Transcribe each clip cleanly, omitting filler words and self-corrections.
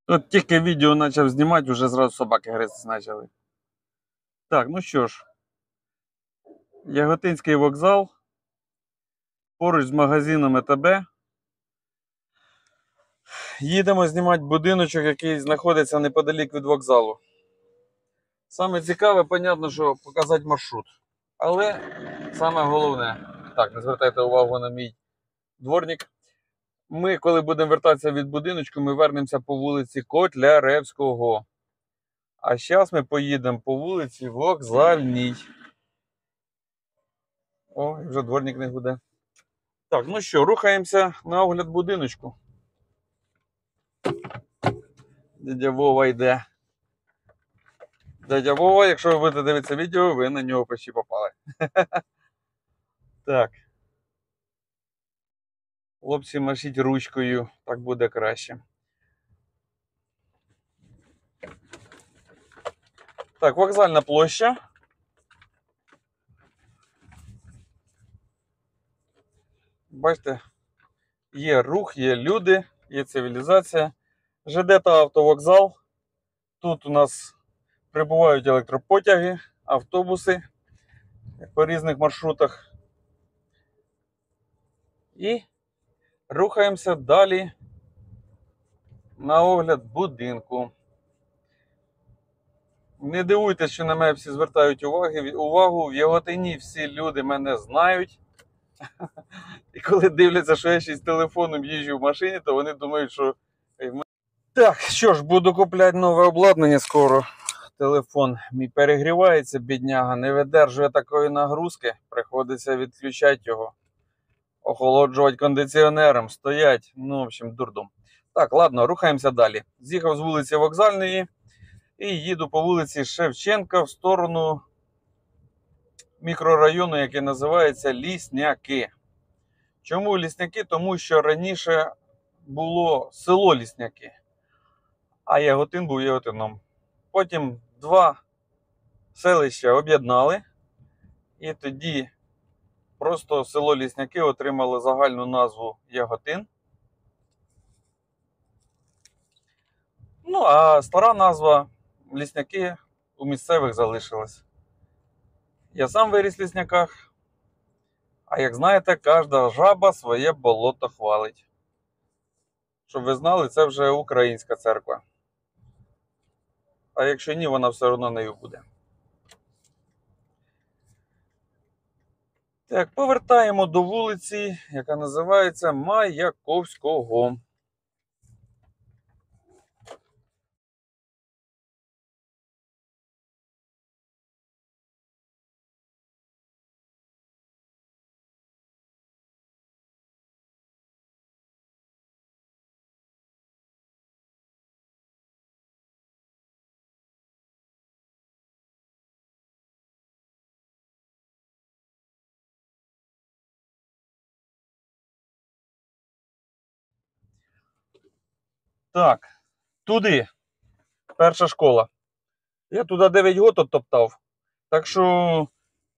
От тільки відео почав знімати, вже зразу собаки гризти почали. Так, ну що ж, Яготинський вокзал, поруч з магазином ЕТБ. Їдемо знімати будиночок, який знаходиться неподалік від вокзалу. Саме цікаве, понятно, що показати маршрут. Але саме головне, так, не звертайте увагу на мій дворник. Ми, коли будемо вертатися від будиночку, ми вернемося по вулиці Котляревського. А зараз ми поїдемо по вулиці Вокзальній. О, вже дворник не гуде. Так, ну що, рухаємося на огляд будиночку. Дядя Вова йде. Дядя Вова, якщо ви будете дивитися відео, ви на нього почти попали. Так. Хлопці, машіть ручкою, так буде краще. Так, вокзальна площа. Бачите, є рух, є люди, є цивілізація. ЖД та автовокзал. Тут у нас прибувають електропотяги, автобуси по різних маршрутах. І рухаємося далі на огляд будинку. Не дивуйтесь, що на мене всі звертають увагу. В Яготині всі люди мене знають. І коли дивляться, що я ще з телефоном їжджу в машині, то вони думають, що... Так, що ж, буду купляти нове обладнання скоро. Телефон мій перегрівається, бідняга, не видержує такої нагрузки. Приходиться відключати його. Охолоджувати кондиціонером, стоять. Ну, в общем, дурдом. Так, ладно, рухаємося далі. З'їхав з вулиці Вокзальної і їду по вулиці Шевченка в сторону мікрорайону, який називається Лісняки. Чому Лісняки? Тому що раніше було село Лісняки, а Яготин був Яготином. Потім два селища об'єднали, і тоді просто село Лісняки отримало загальну назву Яготин. Ну, а стара назва Лісняки у місцевих залишилась. Я сам виріс в Лісняках, а як знаєте, кожна жаба своє болото хвалить. Щоб ви знали, це вже українська церква. А якщо ні, вона все одно нею буде. Так, повертаємо до вулиці, яка називається Маяковського. Так, туди. Перша школа. Я туди 9 років оттоптав. Так що,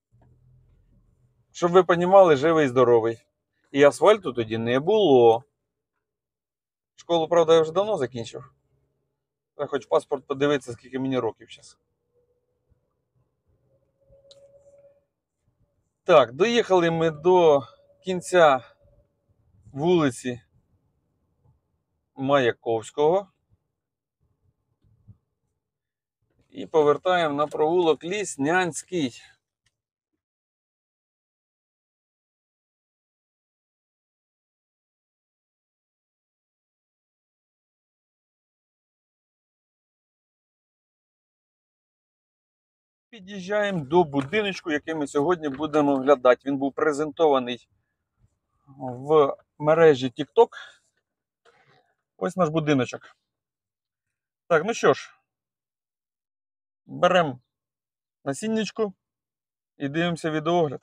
щоб ви розуміли, живий і здоровий. І асфальту тоді не було. Школу, правда, я вже давно закінчив. Я хоч паспорт подивитися, скільки мені років зараз. Так, доїхали ми до кінця вулиці Маяковського. І повертаємо на провулок Ліснянський. Під'їжджаємо до будиночку, який ми сьогодні будемо оглядати. Він був презентований в мережі TikTok. Ось наш будиночок. Так, ну що ж, беремо насінничку і дивимося відеоогляд.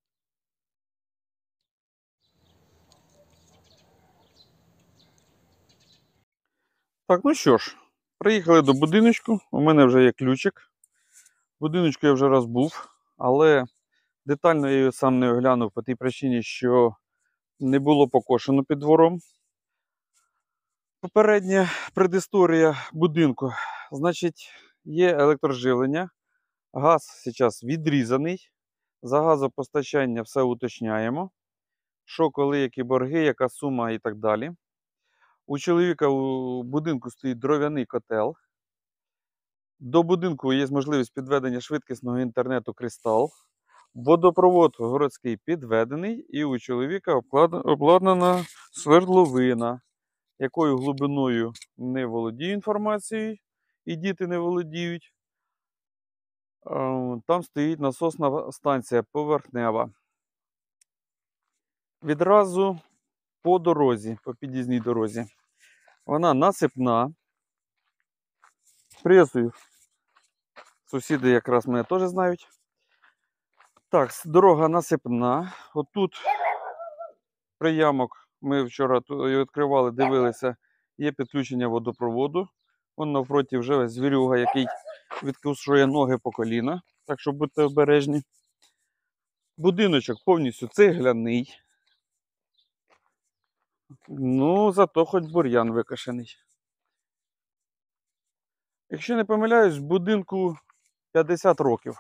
Так, ну що ж, приїхали до будиночку. У мене вже є ключик. В будиночку я вже раз був, але детально я його сам не оглянув по тій причині, що не було покошено під двором. Попередня предісторія будинку. Значить, є електроживлення. Газ зараз відрізаний. За газопостачання все уточняємо. Що, коли, які борги, яка сума і так далі. У чоловіка у будинку стоїть дров'яний котел. До будинку є можливість підведення швидкісного інтернету «Кристал». Водопровод городський підведений, і у чоловіка обладнана свердловина, якою глибиною не володію інформацією, і діти не володіють. Там стоїть насосна станція поверхнева. Відразу по дорозі, по під'їзній дорозі. Вона насипна. Пресую. Сусіди якраз мене теж знають. Так, дорога насипна. Отут приямок, ми вчора відкривали, дивилися, є підключення водопроводу. Вон навпроти вже звірюга, який відкушує ноги по коліна. Так що будьте обережні. Будиночок повністю цегляний. Ну, зато хоч бур'ян викошений. Якщо не помиляюсь, будинку 50 років.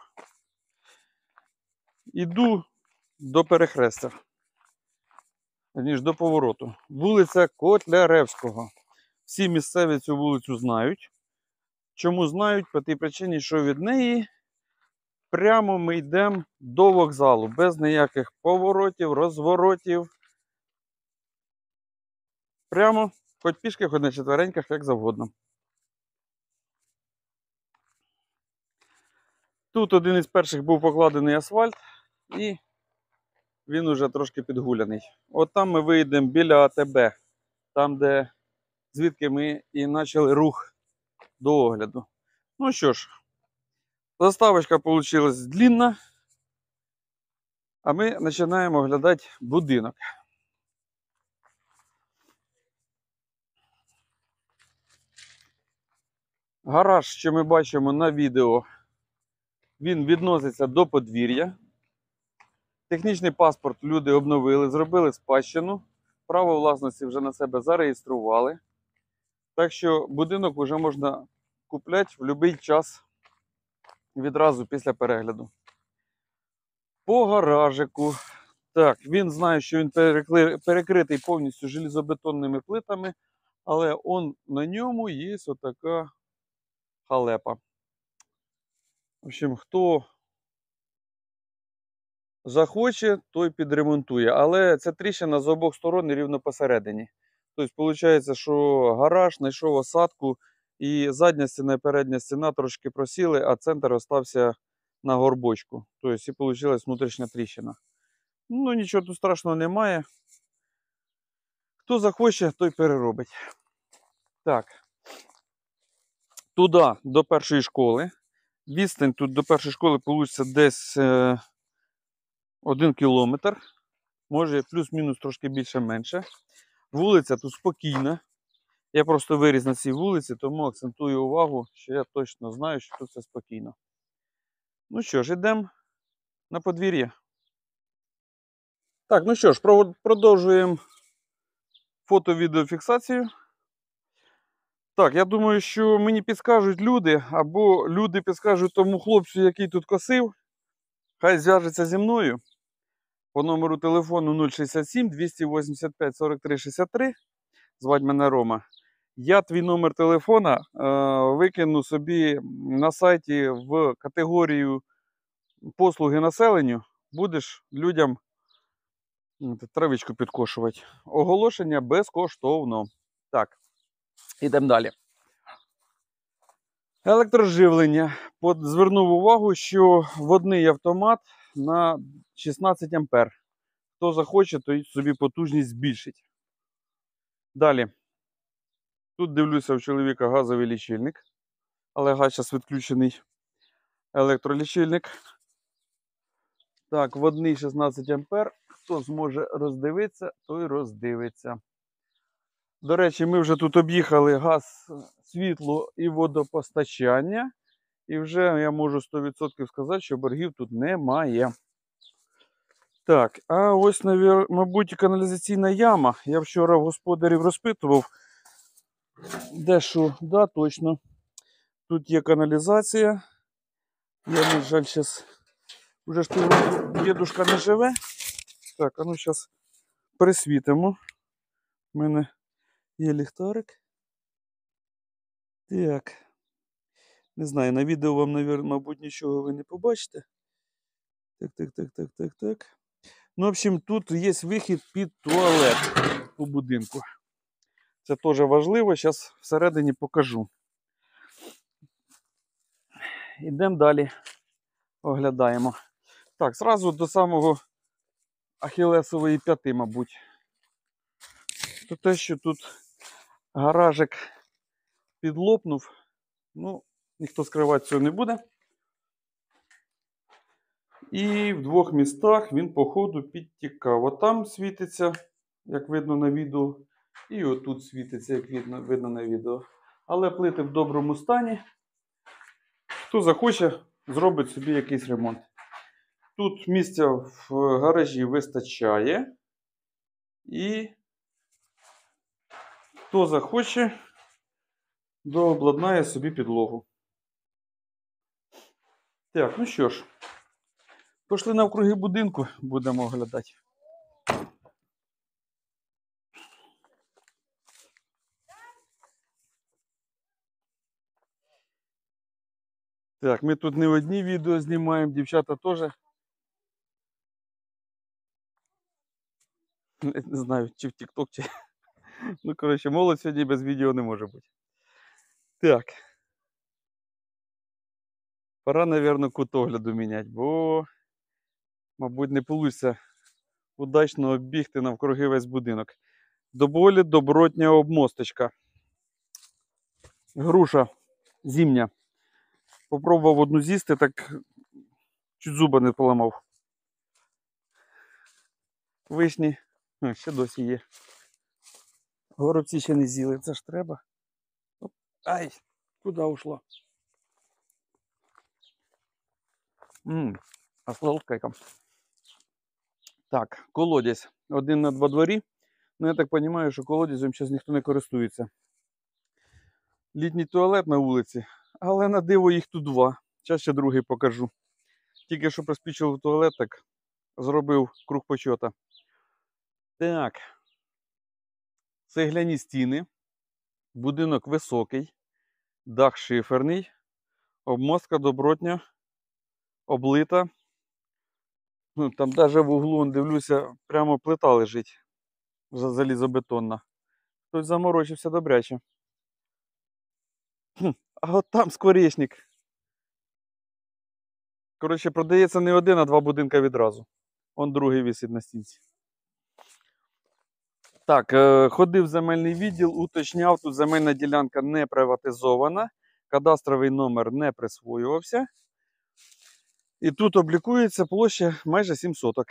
Іду до перехрестя. Ніж до повороту. Вулиця Котляревського. Всі місцеві цю вулицю знають. Чому знають? По тій причині, що від неї прямо ми йдемо до вокзалу. Без ніяких поворотів, розворотів. Прямо, хоч пішки, хоч на четвереньках, як завгодно. Тут один із перших був покладений асфальт. І він уже трошки підгуляний. От там ми вийдемо біля АТБ. Там, де звідки ми і почали рух до огляду. Ну що ж, заставочка вийшла длинна, а ми починаємо оглядати будинок. Гараж, що ми бачимо на відео, він відноситься до подвір'я. Технічний паспорт люди обновили, зробили спадщину. Право власності вже на себе зареєстрували. Так що будинок вже можна купляти в будь-який час відразу після перегляду. По гаражику. Так, він знає, що він перекритий повністю железобетонними плитами, але на ньому є отака халепа. В общем, хто захоче, той підремонтує. Але ця тріщина з обох сторон рівно посередині. Тобто, виходить, що гараж знайшов осадку, і задня стіна і передня стіна трошки просіли, а центр остався на горбочку. Тобто, і вийшла внутрішня тріщина. Ну, нічого тут страшного немає. Хто захоче, той переробить. Так. Туди, до першої школи. Відстань тут до першої школи вийде десь 1 кілометр. Може плюс-мінус трошки більше-менше. Вулиця тут спокійна. Я просто виріс на цій вулиці, тому акцентую увагу, що я точно знаю, що тут все спокійно. Ну що ж, йдемо на подвір'я. Так, ну що ж, продовжуємо фото-відеофіксацію. Так, я думаю, що мені підскажуть люди, або люди підскажуть тому хлопцю, який тут косив. Хай зв'яжеться зі мною по номеру телефону 067 285 43 63. Звать мене Рома. Я твій номер телефона викину собі на сайті в категорію послуги населенню. Будеш людям травичку підкошувати. Оголошення безкоштовно. Так, йдемо далі. Електроживлення. Звернув увагу, що водний автомат на 16 А. Хто захоче, то собі потужність збільшить. Далі. Тут дивлюся у чоловіка газовий лічильник. Але газ зараз відключений. Електролічильник. Так, водний 16 А. Хто зможе роздивитися, той роздивиться. До речі, ми вже тут об'їхали газ, світло і водопостачання. І вже я можу 100% сказати, що боргів тут немає. Так, а ось, мабуть, каналізаційна яма. Я вчора в господарів розпитував. Де що? Да, точно. Тут є каналізація. Я, на жаль, зараз... Уже ж тут дідушка не живе. Так, а ну зараз присвітимо. У мене є ліхтарик. Так. Не знаю, на відео вам, мабуть, нічого ви не побачите. Так. Ну, в общем, тут є вихід під туалет у будинку. Це теж важливо, зараз всередині покажу. Йдемо далі, оглядаємо. Так, зразу до самого ахілесової п'яти, мабуть. То те, що тут гаражик підлопнув, ну, ніхто скривати цього не буде. І в двох містах він, по ходу, підтікав. Отам світиться, як видно на відео, і отут світиться, як видно на відео. Але плити в доброму стані. Хто захоче, зробить собі якийсь ремонт. Тут місця в гаражі вистачає. І хто захоче, дообладнає собі підлогу. Так, ну що ж, пішли навкруги будинку, будемо оглядати. Так, ми тут не одні відео знімаємо, дівчата теж. Не знаю, чи в TikTok, чи... Ну, коротше, молодь сьогодні без відео не може бути. Так. Пора, мабуть, кут огляду міняти, бо, мабуть, не вийде удачно оббігти навкруги весь будинок. Доволі добротня обмосточка. Груша зимня. Попробував одну з'їсти, так чуть зуба не поламав. Вишні, ще досі є. Горобці ще не з'їли, це ж треба. Оп. Ай, куди ушло? А сладка яка. Так, колодязь. Один на два дворі. Ну, я так розумію, що колодязем зараз ніхто не користується. Літній туалет на вулиці, але на диво їх тут два. Зараз ще другий покажу. Тільки що приспічив туалет, так зробив круг почота. Так. Цегляні стіни. Будинок високий. Дах шиферний. Обмостка добротня. Облита. Ну, там навіть в углу, дивлюся, прямо плита лежить. Залізобетонна. Хтось заморочився добряче. А от там скворечник. Коротше, продається не один, а два будинка відразу. Он другий висить на стінці. Так, ходив в земельний відділ, уточняв, тут земельна ділянка не приватизована, кадастровий номер не присвоювався. І тут облікується площа майже 7 соток.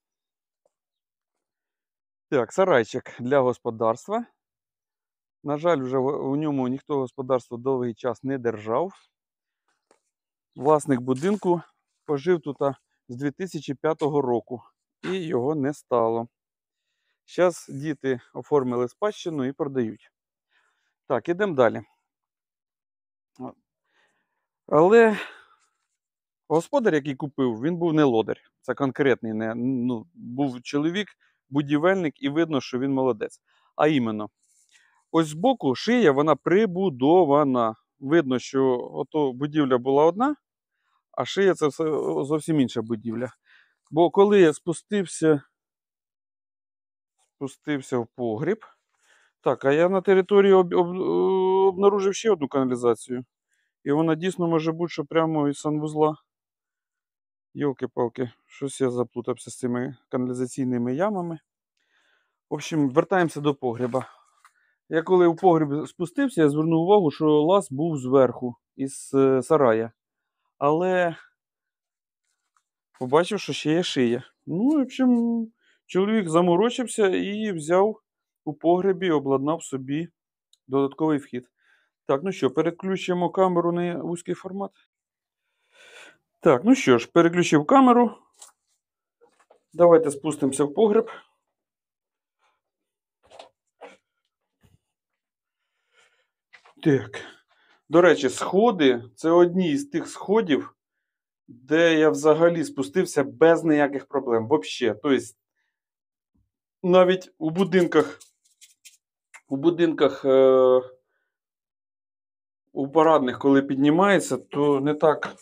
Так, сарайчик для господарства. На жаль, вже у ньому ніхто господарство довгий час не держав. Власник будинку пожив тут з 2005 року і його не стало. Зараз діти оформили спадщину і продають. Так, ідемо далі. Але господар, який купив, він був не лодар. Це конкретний, був чоловік, будівельник, і видно, що він молодець. А іменно, ось збоку шия, вона прибудована. Видно, що ото будівля була одна, а шия це зовсім інша будівля. Бо коли я спустився в погріб, так, а я на території обнаружив ще одну каналізацію. І вона дійсно може бути, що прямо із санвузла. Йолки-палки, щось я заплутався з цими каналізаційними ямами. В общем, вертаємося до погреба. Я коли в погріб спустився, я звернув увагу, що лаз був зверху, із сарая. Але побачив, що ще є шия. Ну, в общем, чоловік заморочився і взяв у погребі, обладнав собі додатковий вхід. Так, ну що, переключимо камеру на вузький формат. Так, ну що ж, переключив камеру. Давайте спустимося в погреб. Так. До речі, сходи це одні із тих сходів, де я взагалі спустився без ніяких проблем. Взагалі. Тобто, навіть у будинках у парадних, коли піднімається, то не так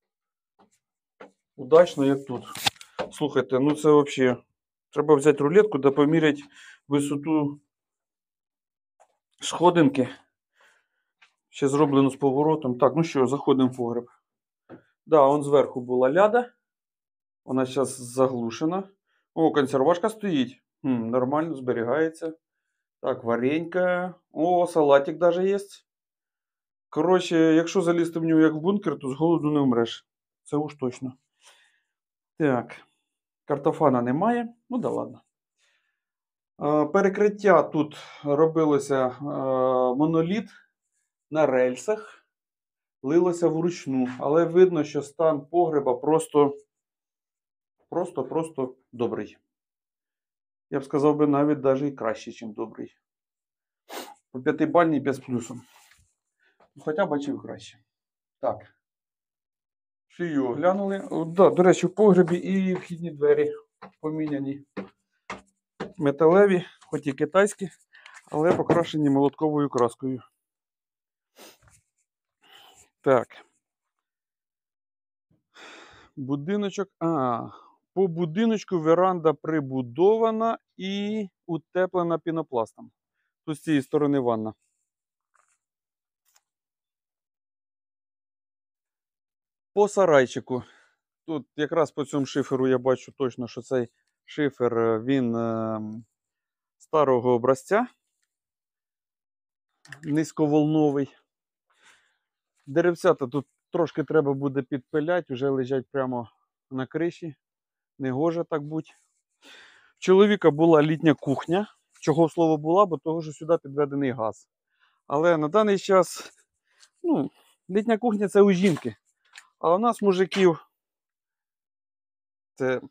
удачно, як тут. Слухайте, ну це взагалі. Треба взяти рулетку да поміряти висоту сходинки. Ще зроблено з поворотом. Так, ну що, заходимо в погреб. Да, он зверху була ляда. Вона зараз заглушена. О, консервашка стоїть. Нормально, зберігається. Так, варенька. О, салатик даже є. Коротше, якщо залізти в нього як в бункер, то з голоду не вмреш. Це уж точно. Так. Картофана немає. Ну да ладно. Перекриття тут робилося моноліт на рельсах. Лилося вручну. Але видно, що стан погреба просто добрий. Я б сказав би навіть і краще, ніж добрий. По 5-бальній без плюсу. Хоча бачив краще. Так. Шию оглянули. Да, до речі, в погребі і вхідні двері поміняні. Металеві, хоч і китайські, але покрашені молотковою краскою. Так. Будиночок. По будиночку веранда прибудована і утеплена пінопластом. Тут з цієї сторони ванна. По сарайчику. Тут якраз по цьому шиферу я бачу точно, що цей шифер, він старого образця. Низьковолновий. Деревцята тут трошки треба буде підпиляти, вже лежать прямо на криші. Не гоже так бути. В чоловіка була літня кухня. Чого слово була, бо того, що сюди підведений газ. Але на даний час, літня кухня це у жінки. А у нас, мужиків, це,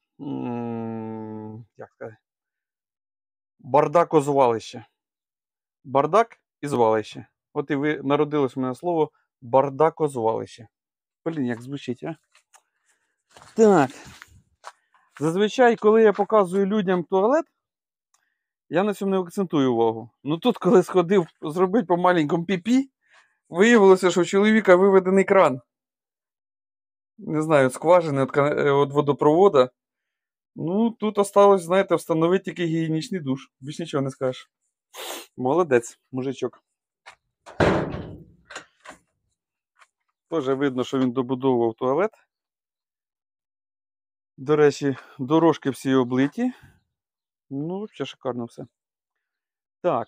як сказати, бардакозвалище. Бардак і звалище. От і ви народилось в мене слово бардакозвалище. Блін, як звучить, а? Так. Зазвичай, коли я показую людям туалет, я на цьому не акцентую увагу. Ну тут, коли сходив зробити по маленькому піпі, виявилося, що у чоловіка виведений кран. Не знаю, скважини від водопроводу. Ну, тут осталось, знаєте, встановити тільки гігієнічний душ. Більш нічого не скажеш. Молодець, мужичок. Тоже видно, що він добудовував туалет. До речі, дорожки всі облиті. Ну, взагалі шикарно все. Так.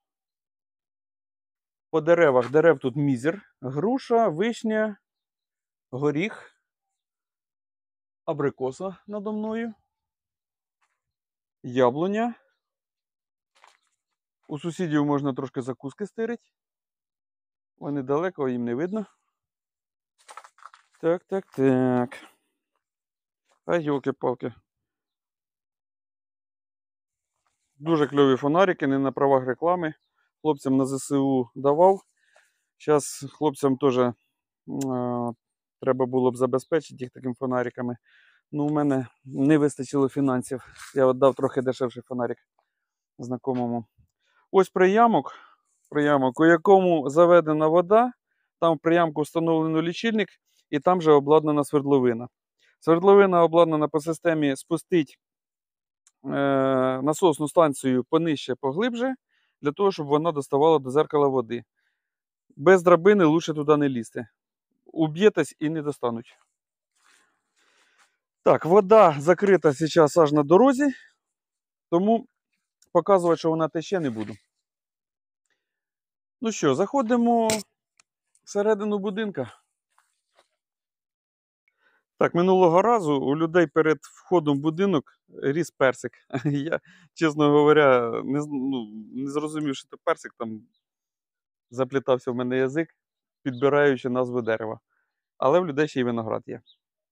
По деревах. Дерев тут мізер. Груша, вишня, горіх, абрикоса надо мною, яблуня. У сусідів можна трошки закуски стирити. Вони далеко, їм не видно. Так. А йолки-палки. Дуже кльові фонарики, не на правах реклами. Хлопцям на ЗСУ давав. Зараз хлопцям теж треба було б забезпечити їх такими фонариками. Ну, у мене не вистачило фінансів. Я віддав трохи дешевший фонарик знайомому. Ось приямок, у якому заведена вода. Там в приямку встановлено лічильник і там же обладнана свердловина. Свердловина обладнана по системі спустить насосну станцію понижче, поглибше, для того, щоб вона доставала до дзеркала води. Без драбини лучше туди не лізти. Уб'єтесь і не достануть. Так, вода закрита зараз аж на дорозі, тому показувати, що вона тече, не буду. Ну що, заходимо всередину будинка. Так, минулого разу у людей перед входом в будинок ріс персик. Я, чесно говоря, не зрозумів, що це персик, там заплітався в мене язик, підбираючи назву дерева. Але в людей ще й виноград є.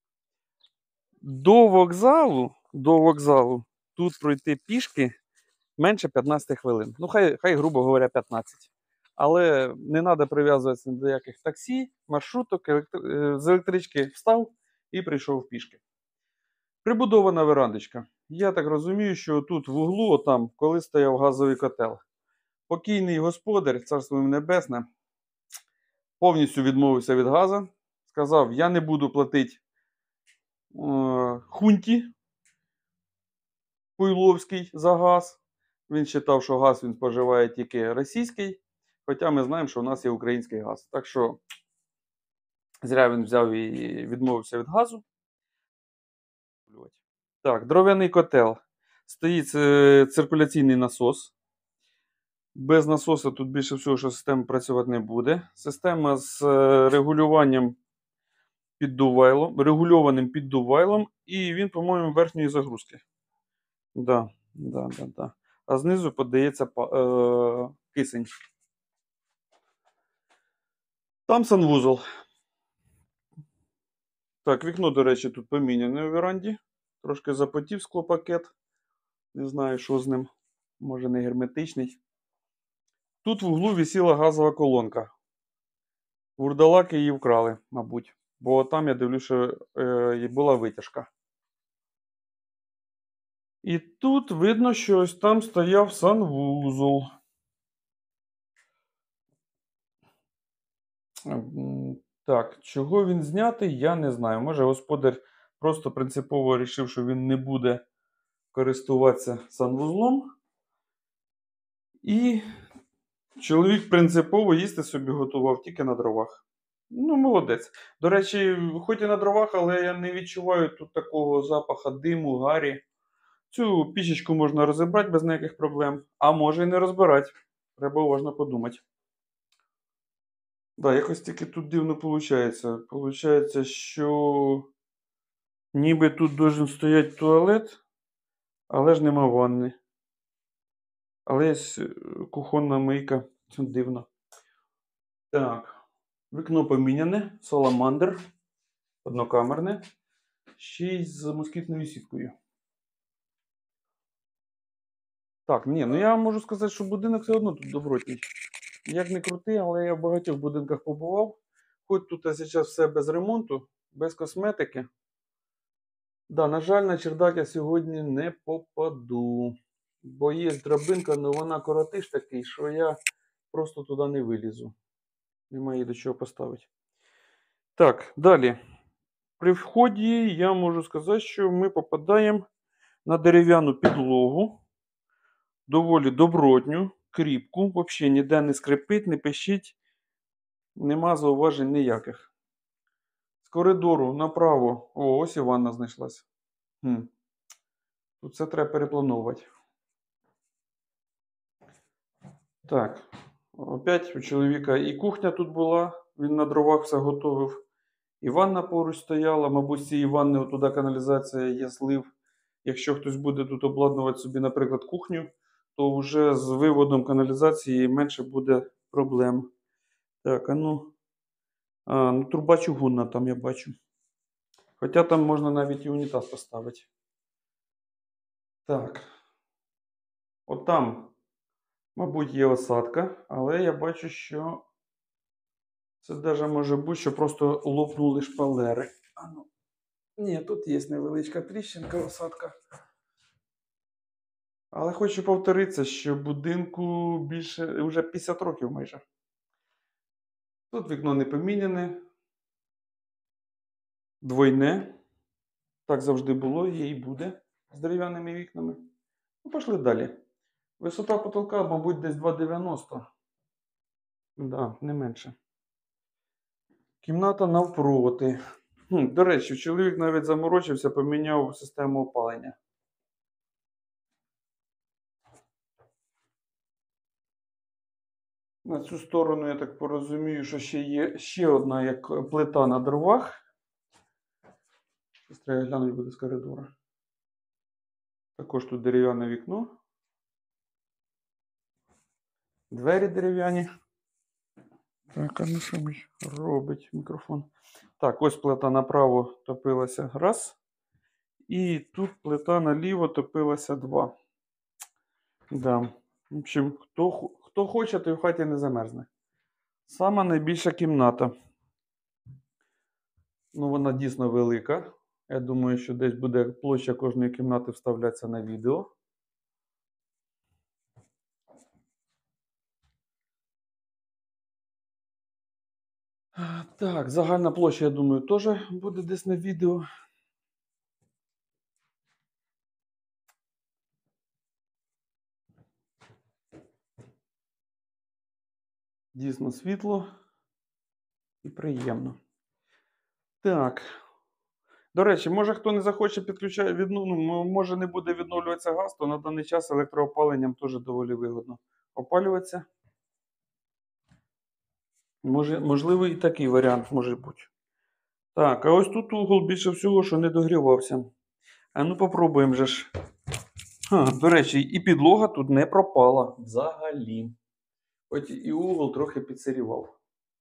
До вокзалу тут пройти пішки менше 15 хвилин. Ну, хай грубо говоря, 15. Але не треба прив'язуватися до яких таксі, маршруток, з електрички встав і прийшов пішки. Прибудована верандочка. Я так розумію, що тут в углу, там, коли стояв газовий котел, покійний господар, царство йому небесне, повністю відмовився від газу. Сказав, я не буду платити хунті Пуйловський за газ. Він вважав, що газ він споживає тільки російський, хоча ми знаємо, що у нас є український газ. Так що зря він взяв і відмовився від газу. Так, дров'яний котел. Стоїть циркуляційний насос. Без насосу тут більше всього, що система працювати не буде. Система з регулюванням піддувайлом, регульованим піддувайлом, і він, по-моєму, верхньої загрузки. Да. А знизу подається кисень. Там санвузол. Так, вікно, до речі, тут поміняне у веранді. Трошки запотів склопакет. Не знаю, що з ним. Може, не герметичний. Тут в углу висіла газова колонка. Вурдалаки її вкрали, мабуть. Бо там, я дивлюся, що була витяжка. І тут видно, що ось там стояв санвузол. Так, чого він знятий, я не знаю. Може, господар просто принципово вирішив, що він не буде користуватися санвузлом. І чоловік принципово їсти собі готував тільки на дровах. Ну, молодець. До речі, хоч і на дровах, але я не відчуваю тут такого запаху диму, гарі. Цю пічечку можна розібрати без ніяких проблем. А може і не розбирати. Треба уважно подумати. Да, якось тільки тут дивно виходить. Получається, що ніби тут должен стояти туалет, але ж нема ванни. Але є кухонна мийка. Це дивно. Так. Вікно поміняне. Саламандр. Однокамерне. Ще й з москітною сіткою. Так, ні, ну я можу сказати, що будинок все одно тут добротний. Як не крутий, але я в багатьох будинках побував. Хоч тут зараз все без ремонту, без косметики. Да, на жаль, на чердак я сьогодні не попаду. Бо є драбинка, але вона коротиш такий, що я просто туди не вилізу. Немає до чого поставити. Так, далі. При вході я можу сказати, що ми попадаємо на дерев'яну підлогу. Доволі добротню, кріпку. Взагалі ніде не скрипить, не пищить. Нема зауважень ніяких. З коридору направо. О, ось і ванна знайшлася. Тут все треба переплановувати. Так. Опять у чоловіка і кухня тут була. Він на дровах все готовив. І ванна поруч стояла. Мабуть, з цієї ванни туди каналізація є злив. Якщо хтось буде тут обладнувати собі, наприклад, кухню, то вже з виводом каналізації менше буде проблем. Так, ну труба чугунна там я бачу. Хоча там можна навіть і унітаз поставити. Так. От там, мабуть, є осадка, але я бачу, що це навіть може бути, що просто лопнули шпалери. Ні, тут є невеличка тріщинка, осадка. Але хочу повторитися, що будинку більше, вже 50 років майже. Тут вікно не поміняне. Двойне. Так завжди було, є і буде з дерев'яними вікнами. Ну, пішли далі. Висота потолка, мабуть, десь 2,90. Да, не менше. Кімната навпроти. До речі, чоловік навіть заморочився, поміняв систему опалення. На цю сторону, я так порозумію, що ще є ще одна як плита на дровах. Щось треба глянути буде з коридора. Також тут дерев'яне вікно. Двері дерев'яні. Так, а ну що робить мікрофон? Так, ось плита направо топилася раз. І тут плита наліво топилася два. Да. В общем, хто хто хоче, той в хаті не замерзне. Сама найбільша кімната. Ну, вона дійсно велика. Я думаю, що десь буде площа кожної кімнати вставлятися на відео. Так, загальна площа, я думаю, теж буде десь на відео. Дійсно світло і приємно. Так. До речі, може хто не захоче підключати, може не буде відновлюватися газ, то на даний час електроопаленням теж доволі вигодно опалюватися. Можливо, і такий варіант може бути. Так, а ось тут угол більше всього, що не догрівався. А ну попробуємо же ж. До речі, і підлога тут не пропала взагалі. Хоч і угол трохи підсирівав.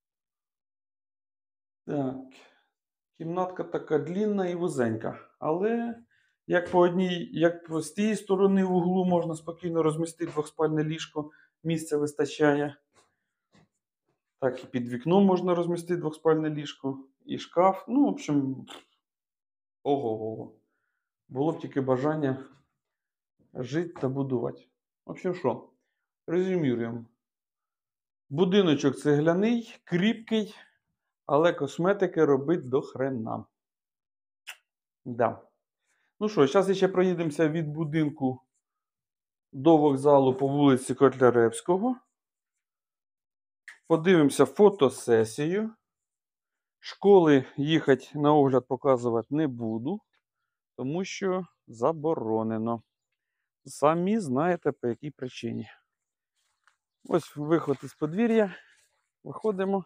Так. Кімнатка така длінна і вузенька. Але як з тієї сторони в углу можна спокійно розмістити двохспальне ліжко, місця вистачає. Так і під вікном можна розмістити двохспальне ліжко, і шкаф. Ну, в общем, ого-го. Було б тільки бажання жити та будувати. В общем, що? Резюмуємо. Будиночок цегляний, кріпкий, але косметики робить до хрена. Да. Ну що, зараз ще проїдемося від будинку до вокзалу по вулиці Котляревського. Подивимося фотосесію. Школи їхати на огляд показувати не буду, тому що заборонено. Самі знаєте, по якій причині. Ось виход із подвір'я. Виходимо.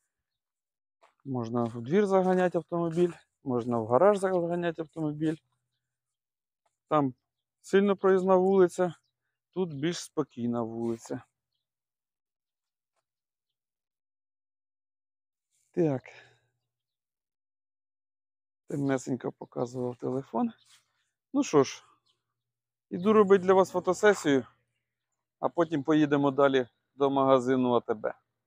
Можна в двір заганяти автомобіль, можна в гараж заганяти автомобіль. Там сильно проїзна вулиця, тут більш спокійна вулиця. Так. Темнесенько показував телефон. Ну що ж, іду робити для вас фотосесію, а потім поїдемо далі до магазину АТБ.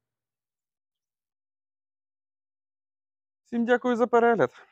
Всім дякую за перегляд.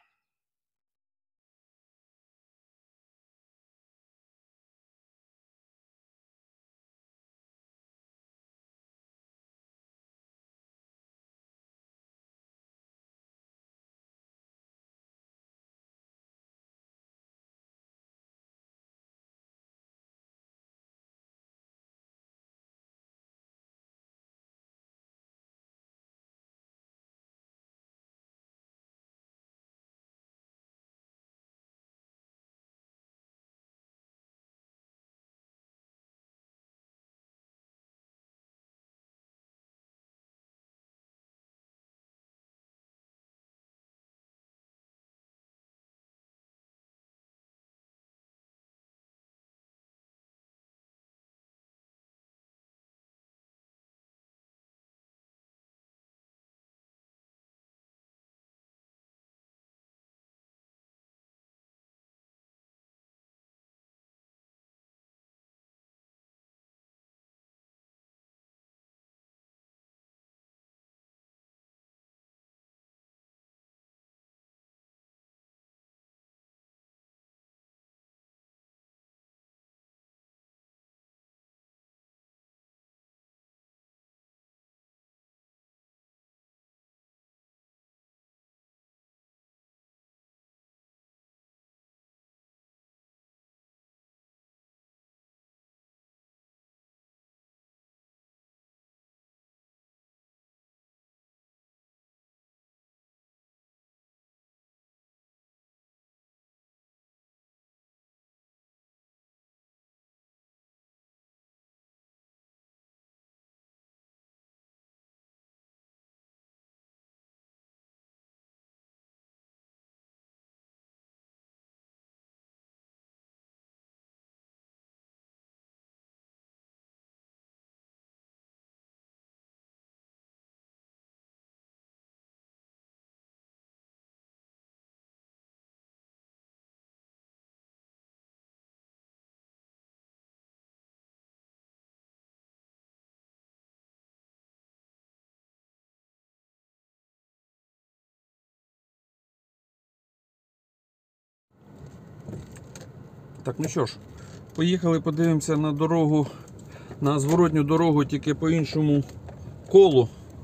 Так, ну що ж, поїхали, подивимося на дорогу, на зворотню дорогу, тільки по іншому колу.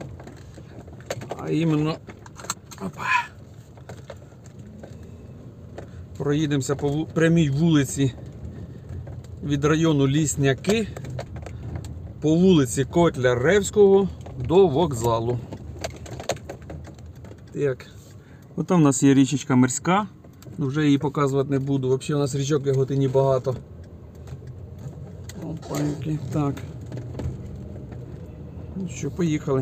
А іменно, опа, проїдемося по прямій вулиці від району Лісняки по вулиці Котляревського до вокзалу. Так, от там у нас є річечка Мирська, вже її показувати не буду. Взагалі у нас річок в Яготині багато. Опаньки, так. Ну що, поїхали.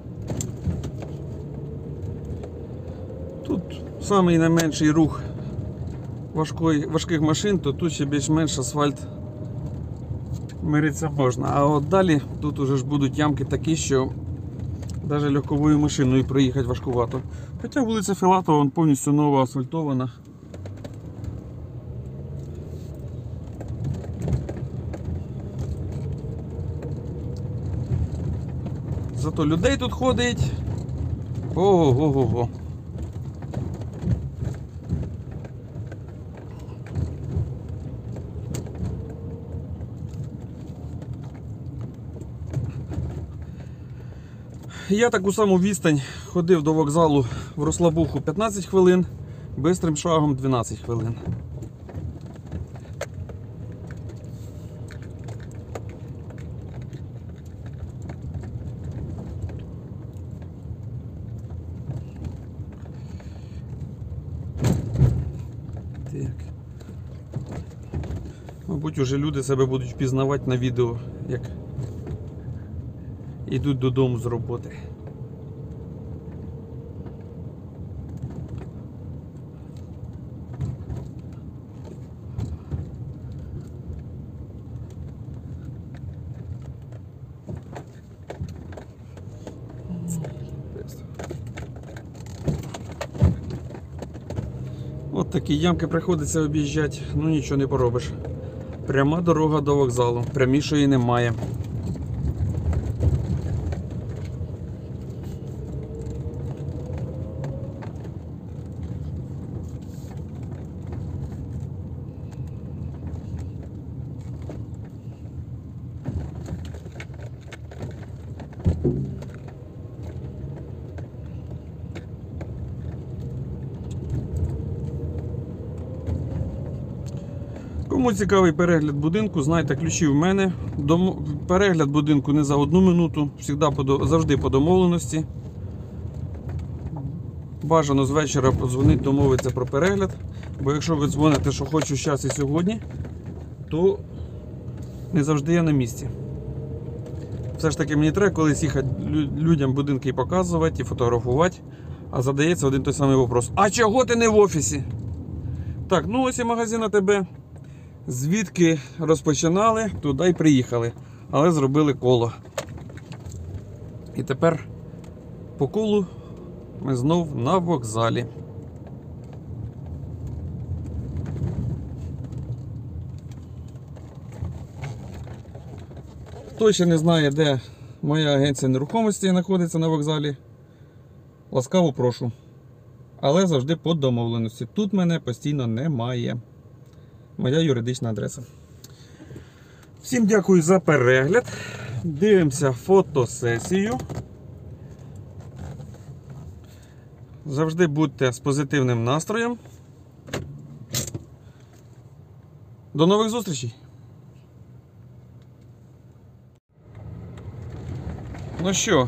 Тут самий найменший рух важких машин, то тут ще більш-менш асфальт мириться можна. А от далі тут уже ж будуть ямки такі, що навіть легковою машиною проїхати важкувато. Хоча вулиця Філатова вон повністю нова асфальтована. Зато людей тут ходить. Ого-го-го. Я таку саму відстань ходив до вокзалу в Рослабуху 15 хвилин, бистрим шагом 12 хвилин. Так. Мабуть, уже люди себе будуть впізнавати на відео, як йдуть додому з роботи. От такі ямки приходиться об'їжджати, ну нічого не поробиш. Пряма дорога до вокзалу, прямішої немає. Кому цікавий перегляд будинку, знайте, ключі в мене. Перегляд будинку не за 1 минуту, завжди по домовленості. Бажано з вечора подзвонити, домовитися про перегляд. Бо якщо ви дзвоните, що хочу зараз і сьогодні, то не завжди я на місці. Все ж таки мені треба колись їхати людям будинки і показувати, і фотографувати. А задається один той самий вопрос: а чого ти не в офісі? Так, ну ось і магазин АТБ. Звідки розпочинали, туди й приїхали. Але зробили коло. І тепер по колу ми знов на вокзалі. Хто ще не знає, де моя агенція нерухомості знаходиться на вокзалі, ласкаво прошу. Але завжди по домовленості. Тут мене постійно немає. Моя юридична адреса. Всім дякую за перегляд. Дивимося фотосесію. Завжди будьте з позитивним настроєм. До нових зустрічей! Ну що,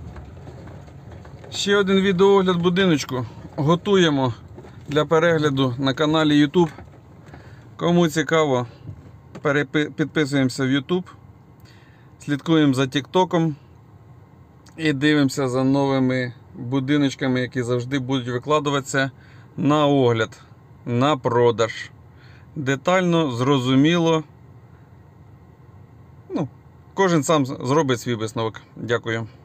ще один відеоогляд будиночку готуємо для перегляду на каналі YouTube. Кому цікаво, підписуємося в YouTube, слідкуємо за TikTok і дивимося за новими будиночками, які завжди будуть викладуватися на огляд, на продаж. Детально, зрозуміло. Ну, кожен сам зробить свій висновок. Дякую.